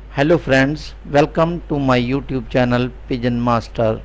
Hello friends, welcome to my YouTube channel Pigeon Master.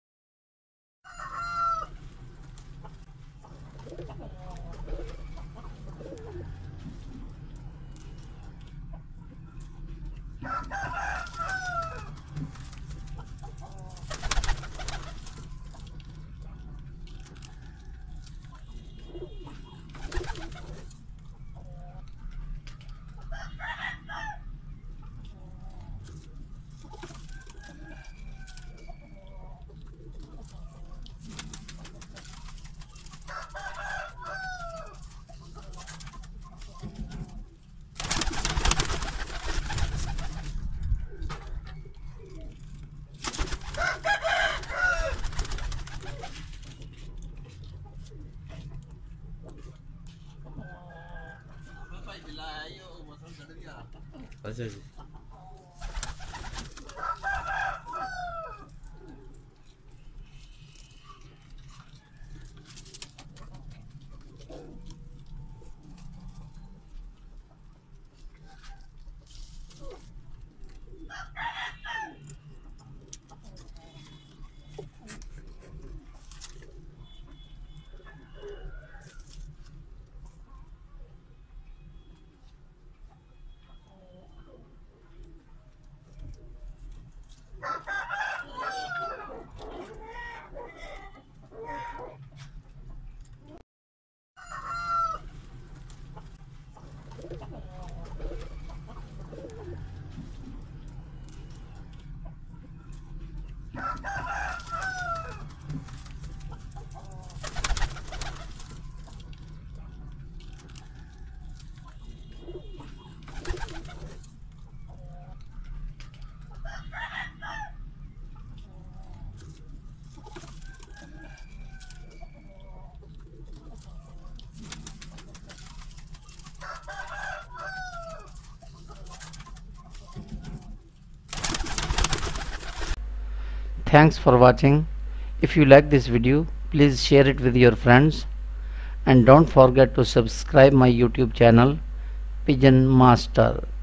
अच्छा जी। Thanks for watching. If you like this video, please share it with your friends and don't forget to subscribe my YouTube channel Pigeon Master.